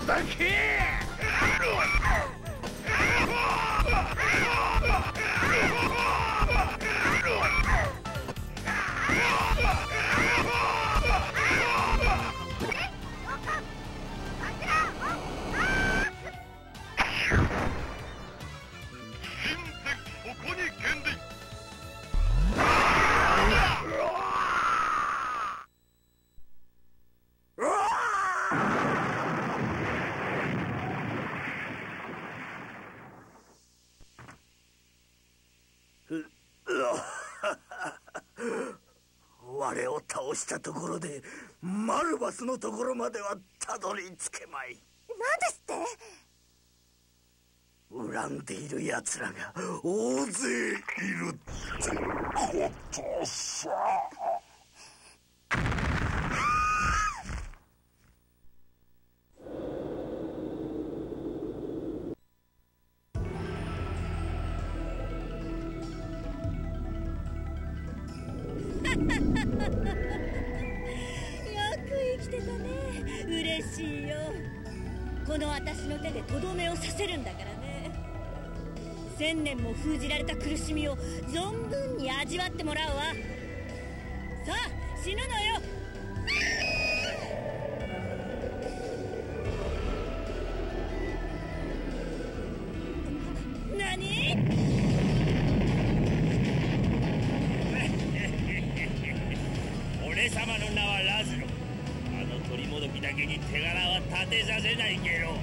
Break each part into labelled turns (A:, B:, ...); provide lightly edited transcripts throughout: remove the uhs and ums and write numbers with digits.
A: だけ。我を倒したところでマルバスのところまではたどり着けまい。
B: 何ですって？
A: 恨んでいる奴らが大勢いるってことさ。
B: よく生きてたね。嬉しいよ。この私の手でとどめを刺せるんだからね。1000年も封じられた苦しみを存分に味わってもらうわ。さあ死ぬのよ。何？
C: 俺様の名はラズロ。あの鳥もどきだけに手柄は立てさせないけど。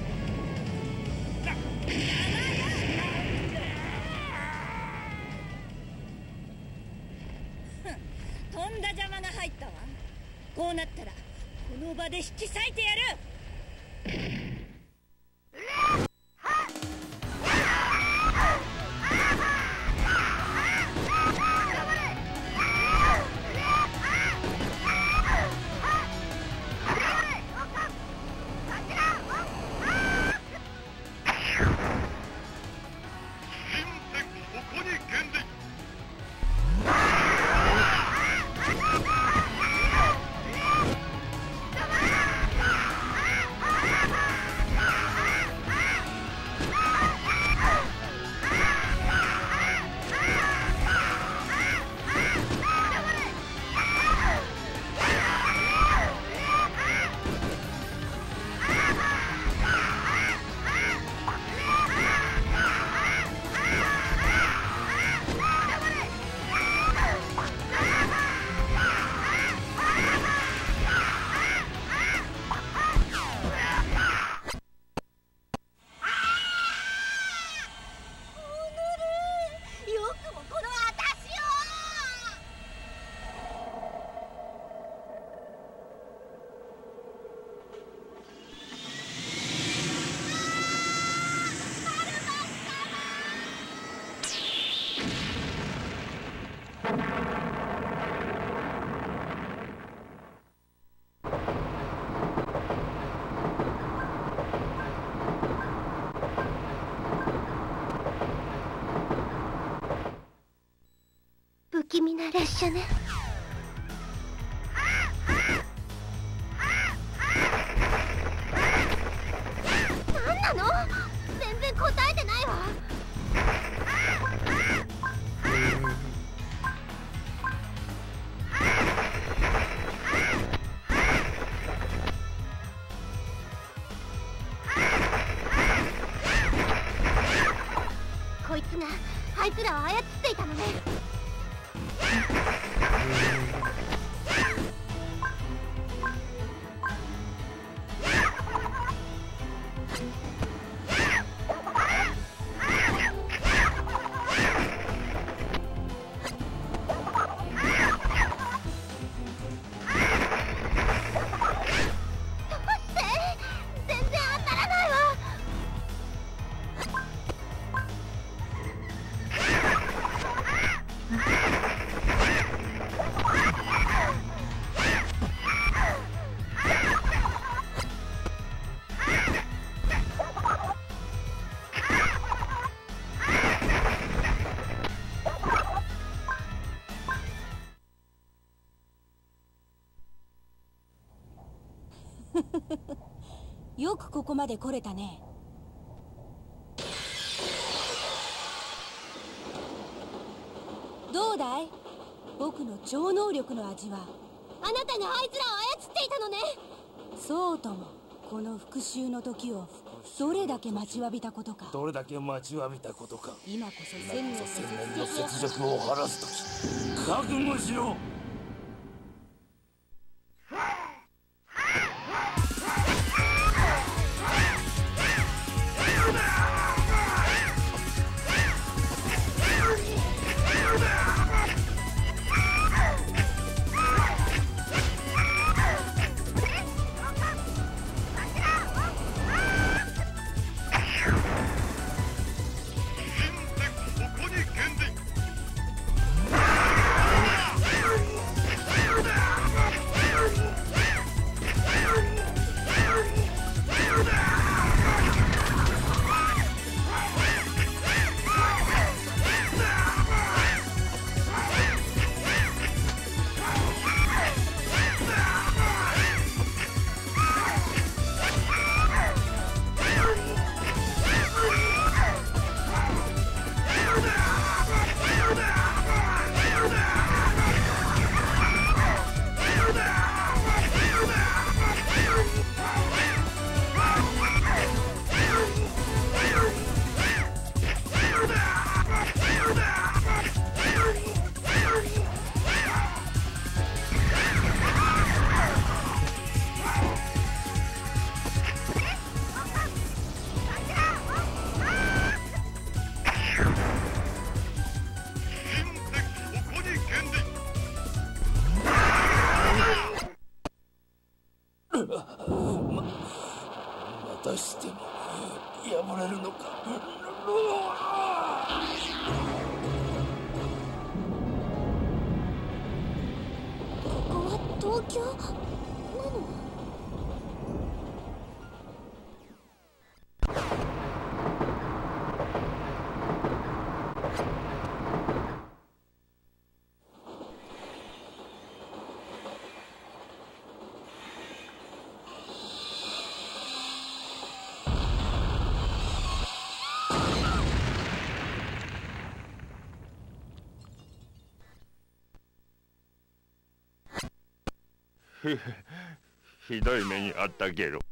B: とんだ邪魔が入ったわ。こうなったらこの場で引き裂いてやる。
D: 不気味な列車ね。何なの？全然答えてないわ。こいつがあいつらを操っていたのね。
E: よくここまで来れたね。どうだい？僕の超能力の味は。
D: あなたがあいつらを操っていたのね。
E: そうとも。この復讐の時をどれだけ待ちわびたことか。
C: どれだけ待ちわびたことか。
E: 今こそ千年
C: の雪辱を晴らす時、覚悟しろ。またしても破れるのか。
D: ここは東京なの？
F: ひどい目にあったゲロ。